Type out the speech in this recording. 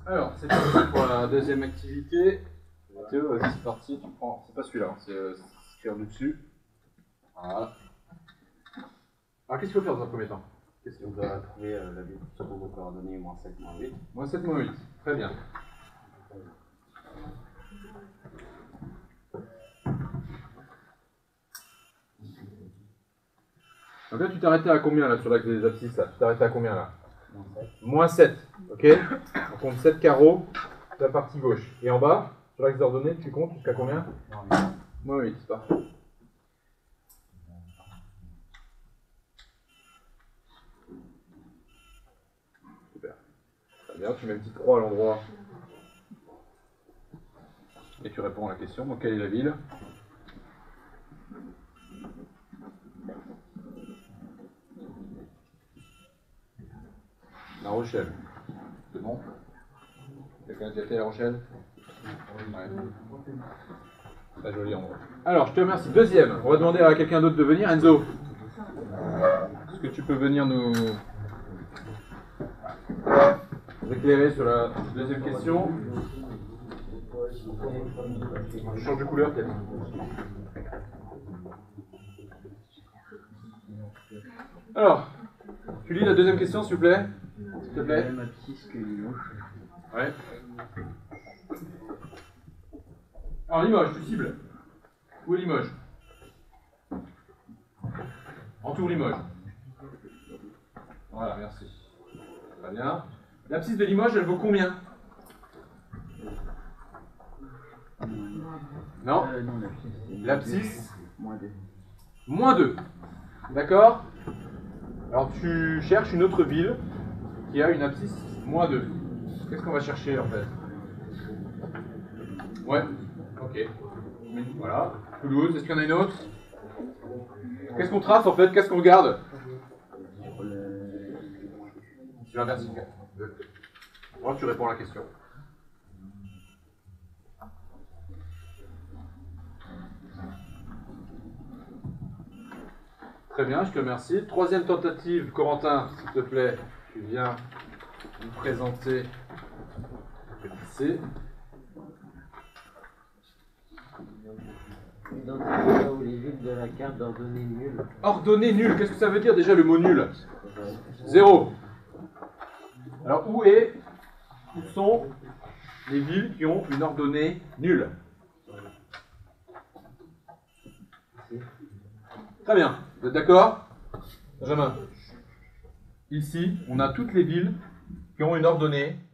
Alors, c'est parti pour la deuxième activité. Mathéo, vas-y, c'est parti, tu prends. C'est pas celui-là, hein, c'est ce qui est dessus. Voilà. Alors, qu'est-ce qu'il faut faire dans un premier temps? On doit trouver la ville sur vos coordonnées -7, -8. -7, -8. Très bien. Donc là, tu t'arrêtais à combien là sur l'axe des abscisses là? Tu t'arrêtais à combien là? -7. Ok. On compte 7 carreaux de la partie gauche. Et en bas, sur l'axe d'ordonnée, tu comptes jusqu'à combien? -8. C'est parfait. Super. Très bien, tu mets une petite croix à l'endroit. Et tu réponds à la question. Donc, quelle est la ville? La Rochelle. C'est bon? Quelqu'un a déjà été à La Rochelle? Ouais. Très joli endroit. Alors, je te remercie. Deuxième, on va demander à quelqu'un d'autre de venir. Enzo, est-ce que tu peux venir nous éclairer sur la deuxième question? Je change de couleur peut-être. Alors, tu lis la deuxième question s'il vous plaît? S'il te plaît. Ouais. Alors Limoges, tu cibles. Où est Limoges? Entoure Limoges. Voilà, merci. Très bien. L'abscisse de Limoges, elle vaut combien? Non? L'abscisse -2. D'accord? Alors tu cherches une autre ville qui a une abscisse -2. Qu'est-ce qu'on va chercher en fait? Ouais, ok. Voilà. Toulouse, est-ce qu'il y en a une autre? Qu'est-ce qu'on trace en fait? Qu'est-ce qu'on regarde? Sur la verticale. Moi, tu réponds à la question. Très bien, je te remercie. Troisième tentative, Corentin, s'il te plaît, tu viens nous présenter le petit C. Identifiez là où les villes de la carte d'ordonnée nulle. Ordonnée nulle, qu'est-ce que ça veut dire déjà le mot nul? 0. Alors où sont les villes qui ont une ordonnée nulle? Très bien, vous êtes d'accord? Benjamin. Ici, on a toutes les villes qui ont une ordonnée